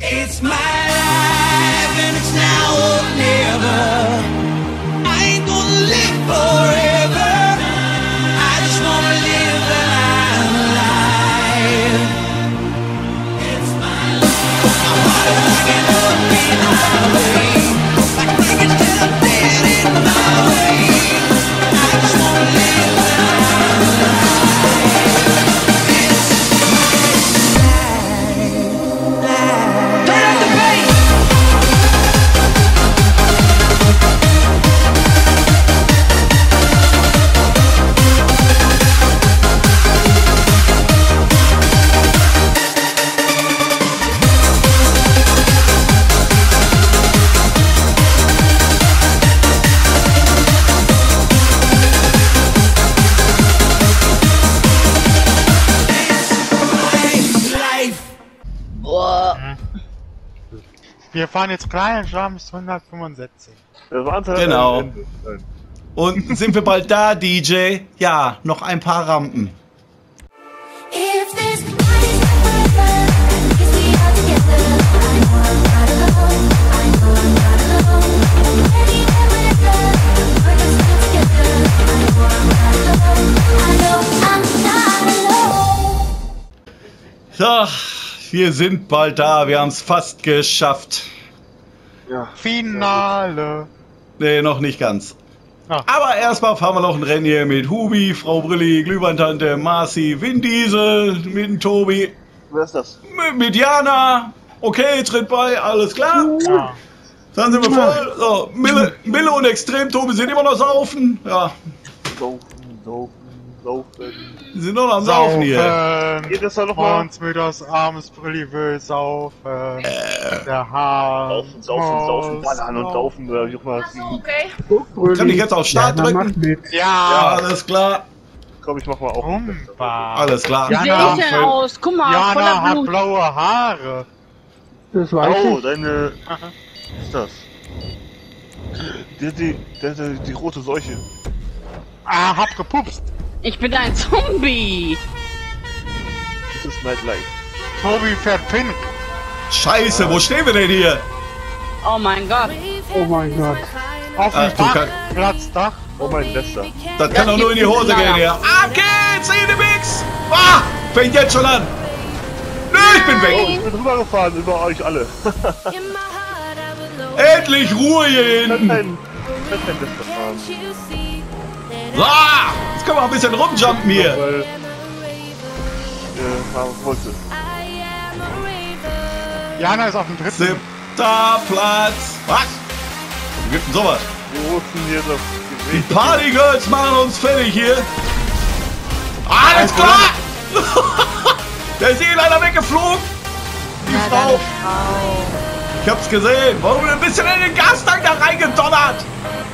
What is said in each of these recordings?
It's my life and it's now or never. I ain't gonna live forever. I just wanna live and I'm alive. It's my life. I wanna get up in my way. Like taking a dead in my way. I just wanna live and I'm alive. It's my life. Turn up the bass. Wir fahren jetzt klein Jumps 165. Genau. Und sind wir bald da, DJ? Ja, noch ein paar Rampen. If this party's not forever, guess we are together. I know I'm not alone. I know I'm not alone. Anywhere, whenever, we're just still together. I know I'm not alone. I know I'm not alone. So, wir sind bald da. Wir haben es fast geschafft. Ja. Finale. Nee, noch nicht ganz. Ah. Aber erstmal fahren wir noch ein Rennen hier mit Hubi, Frau Brilli, Glühweintante, Marci, Vin Diesel, mit dem Tobi, Wer ist das? mit Jana. Okay, tritt bei, alles klar. Ja. Dann sind wir voll. So, Mille und Extrem Tobi sind immer noch saufen. Ja, Saufen. die sind noch am Saufen hier. Geht das da nochmal? Und mit das armes Brilli will saufen. Der Haar. Saufen, Ballern und saufen, oder wie auch immer. Okay. Kann ich jetzt auf Start drücken? Ja, Ja. alles klar. Komm, ich mach mal auf. Rumba. Alles klar. Wie sehe Jana, ich denn aus? Guck mal, Jana voller hat Blut. blaue Haare. Das weiß Oh, ich. deine... Was ist das? Die rote Seuche. Ah, hab gepupst. Ich bin ein Zombie. Das ist Nightlife. Tobi fährt pink. Scheiße, wo stehen wir denn hier? Oh mein Gott. Oh mein Gott. Auf Ach, dem du Kack. Parkplatzdach. Oh mein Bester. Das kann doch nur in die Hose gehen hier. Ab geht's, Edemix! Ah, fängt jetzt schon an. Nö, ich bin Oh, weg. ich bin rübergefahren über euch alle. Endlich Ruhe hier Ich kann hinten. kein Bester fahren. So, jetzt können wir ein bisschen rumjumpen hier. Weil... was wollte? Jana ist auf dem dritten. 7. Platz. Was? Wie gibt denn sowas? Wo ist denn hier das Die Gewicht? Partygirls machen uns fertig hier. Alles klar! Der ist hier leider weggeflogen. Die Frau. Ich hab's gesehen. Warum ein bisschen in den Gastank da reingedonnert?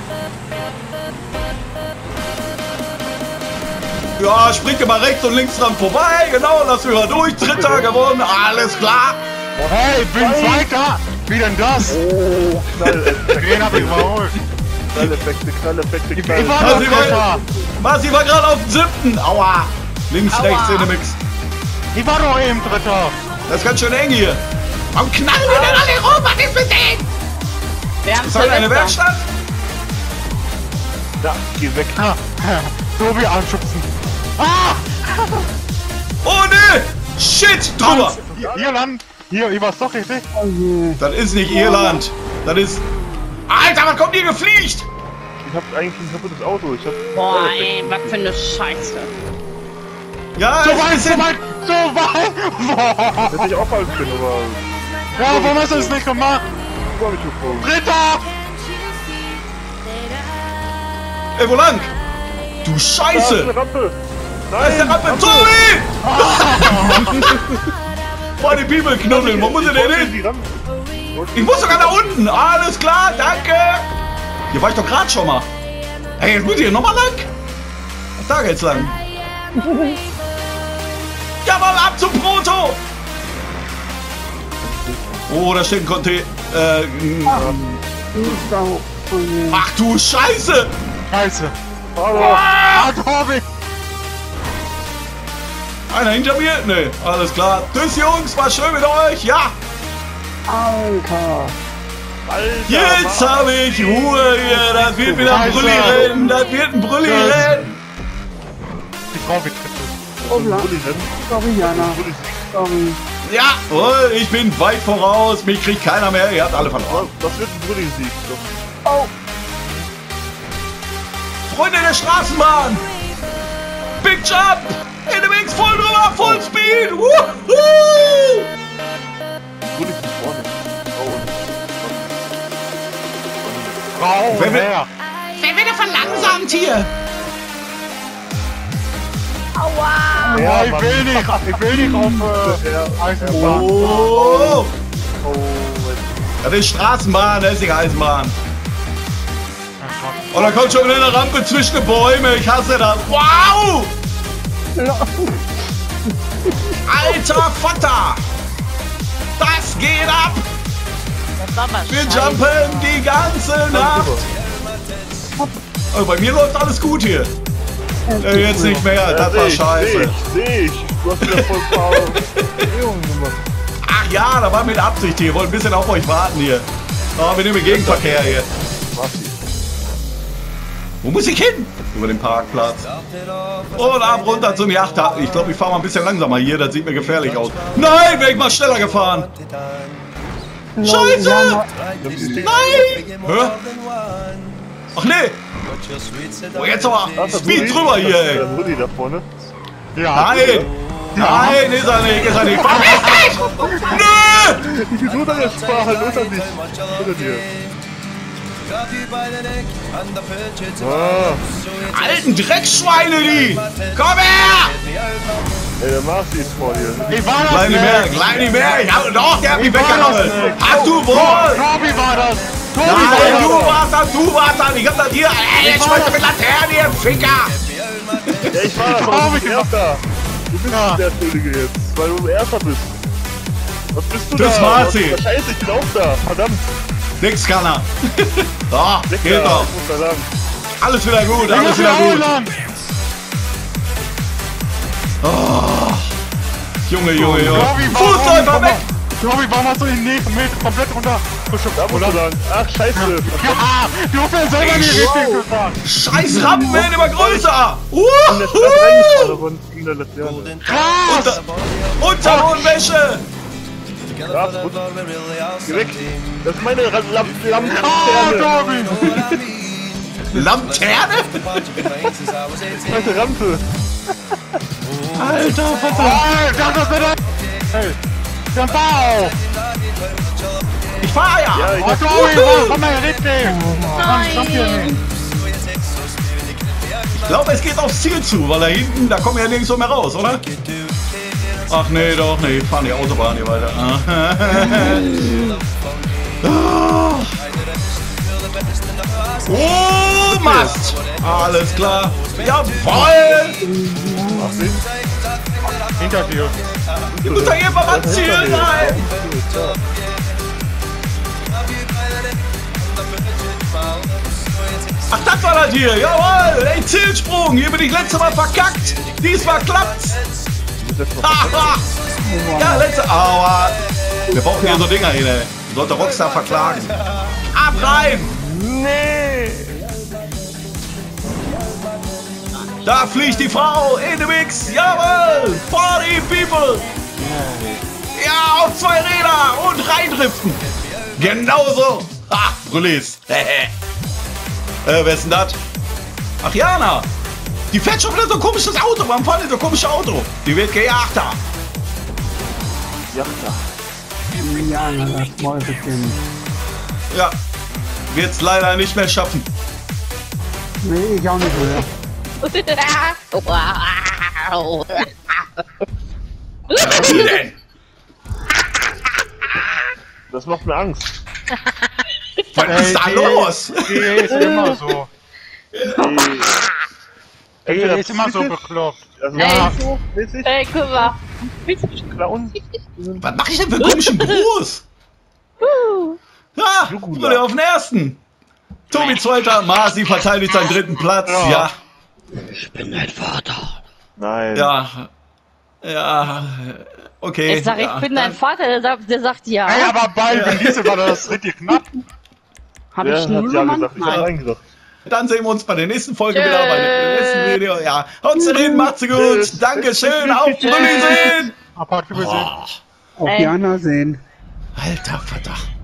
Ja, springt immer rechts und links dran vorbei. Genau, lass mich mal durch. Dritter gewonnen. Alles klar. Hey, ich bin Zweiter. Wie denn das? Oh, Knalleffekte, Den hab ich überholt. Knalleffekte. Ich war Also, noch ich war- Dritter. Marci war gerade auf dem 7. Aua. Links, Aua. rechts, in den Mix. Ich war doch eben Dritter. Das ist ganz schön eng hier. Warum knallen wir denn alle rum? Was ist mit denen? Wir haben Ist heute eine Silvester. Werkstatt? Da, geh weg. Ah, Tobi anschubsen. Ah! Oh ne! Shit! Drüber! Irland. Hier war's doch richtig. Oh je. Das ist nicht Irland. Das ist... Alter, was kommt hier gefliegt? Ich hab eigentlich ein kaputtes Auto. Ich hab... Boah, ey, was für eine Scheiße. Ja, So ist ein weit, bisschen... so weit, so weit. Boah. Hätte ich auch falsch bin, aber... Ja, warum hast du das nicht gemacht? Wo hab ich geflogen? Dritter. Ey, wo lang? Du Da ist Scheiße! eine Rampe! Da ist der Nein! Rampe. Tobi! Boah, die Bibel knuddeln. Wo muss er denn hin? Die Rampe! Ich muss sogar da unten. Alles klar, danke. Hier war ich doch gerade schon mal. Ey, jetzt muss ich hier nochmal lang. Ach, da geht's lang. Jawohl, ab zum Proto. Oh, da steht ein Container. Sau. Oh je. Ach du Scheiße. Scheiße. Hallo! Ah, Tobi. Einer hinter mir? Nee, alles klar. Tschüss, Jungs, war schön mit euch. Ja. Alter. Jetzt habe ich Ruhe hier. Das wird wieder ein Brülli-Rennen. Das wird ein Brülli-Rennen. Die Frau betritt Hoppla. Sorry, Jana. Sorry. Jawohl, ich bin weit voraus. Mich kriegt keiner mehr. Ihr habt alle verloren. Das wird ein Brülli-Sieg. Oh. Freunde der Straßenbahn. Big Jump. In dem X voll drüber. Full Speed. Woohoo. Brülli ist vorne. Frau Wer will- her. Wer wird verlangsamt hier? Ja, ich will nicht auf Eisenbahn. Oh. Das ist Straßenbahn, das ist die Eisenbahn. Und da kommt schon wieder eine Rampe zwischen den Bäume. Ich hasse das. Wow! Alter Vater! Das geht ab! Wir jumpen die ganze Nacht! Oh, bei mir läuft alles gut hier. Jetzt nicht mehr, das war scheiße. Seh ich. Du hast wieder voll Bewegung gemacht. Ach ja, da war mit Absicht hier. Wollte ein bisschen auf euch warten hier. Oh, wir nehmen Gegenverkehr hier. Wo muss ich hin? Über den Parkplatz. Und ab runter zum Yachthafen. Ich glaube, ich fahre mal ein bisschen langsamer hier. Das sieht mir gefährlich aus. Nein, wäre ich mal schneller gefahren. Scheiße! Nein! Hä? Ach nee! Oh, jetzt aber Speed drüber hier, ey! Der Brülli da vorne. Ja. Nein! Nein, ist er nicht, ist er nicht! Verpiss dich! Nö! Ich bin unter der Sprache, halt unter dich. Unter dir. Alten Dreckschweine, die! Komm her! Ey, der Marci ist vor dir. Ich war das Gleich nicht mehr, gleich nicht mehr! Ich hab, doch, der hat mich weggenommen! Hast du wohl! Tobi war das! Nein, du warst das, du warst das! Ich hab das hier! Ey, jetzt schmeißt du mit Laterne, ihr Ficker! Ja, ich war das, aber du bist Erster. Du bist der Schuldige jetzt, weil du Erster bist. Was bist du Das da? Marci. Was- Scheiße, ich bin auch da. Verdammt. Nix kann er! So, geht Ja, doch! ich muss da lang. Alles wieder gut, alles wieder gut! Oh. Junge, Junge, Junge! Fußläufer weg! Tobi, warum hast du den nächsten Meter komplett runter? Da musst du lang. Ach, scheiße. Ja, du hast ja selber die Richtung gefahren. Scheiß Rampen werden immer größer! In der Straße reingefahren und in der Laterne. Krass! Unterbodenwäsche! Krass, gut. Geh weg. Das ist meine Lampe. Oh, Tobi! Lanterne? Meine Rampe. Alter, Vater! Alter, das wird Hey, der Bau! Ich fahr ja! Ja, ich Oh, Tobi, komm mal richtig! Mann, stopp hier nicht! Ich glaube, es geht aufs Ziel zu, weil da hinten, da kommen wir ja nirgendwo mehr raus, oder? Ach nee, doch nicht. Fahren die Autobahn hier weiter. Oh, Mast! Alles klar. Jawoll! Hinter dir! Ich muss da irgendwann am Ziel sein! Ach, das war das hier! Jawohl! Ey, Zielsprung! Hier bin ich letztes Mal verkackt! Diesmal klappt's! Haha! Ja, letzte... Aua! Wir brauchen hier so Dinger hier, ey. Sollte Rockstar verklagen. Ab rein! Nee. Da fliegt die Frau in den Mix! Jawohl! Party People! Ja, auf 2 Räder und reindriften! Genauso! Ha! Brüllis! Wer ist denn das? Ach, Jana! Die fährt schon wieder so ein komisches Auto! Warum fahren die so ein komisches Auto? Die wird gejagt da! Jana, das Mäuschen. Ja, wird's leider nicht mehr schaffen. Nee, ich auch nicht mehr. Wow. Was denn? Das macht mir Angst. Was ist da los? Die ist immer so. Die Entweder ist immer so bekloppt. Also, Ja. mäßig, Hey, guck mal. Clown. Was mache ich denn für einen komischen Gruß? Ja, wurde auf den ersten. Tobi zweiter, Marci verteidigt seinen 3. Platz. Ja, Ich bin dein Vater. Nein. ja. Ja, okay. Ich sag, ja, ich bin dein Vater, der sagt ja. Ey, aber bei Belize war das richtig knapp. Hab Der ich hat null ja Mann? gesagt, ich hab Nein. Nein gesagt. Dann sehen wir uns bei der nächsten Folge Tschüss. wieder, bei dem nächsten Video. Ja, haut's rein, macht's gut. Tschüss. Dankeschön, auf Wiedersehen. Aber Oh, Auf Jana sehen. alter Vater.